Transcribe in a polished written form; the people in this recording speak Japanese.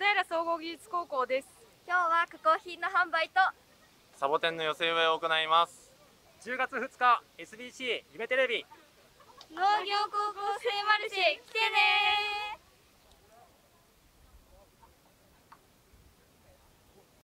平総合技術高校です。 今日は加工品の販売とサボテンの寄せ植えを行います。 10月2日 SBC 夢テレビ農業高校生マルシェ来てね。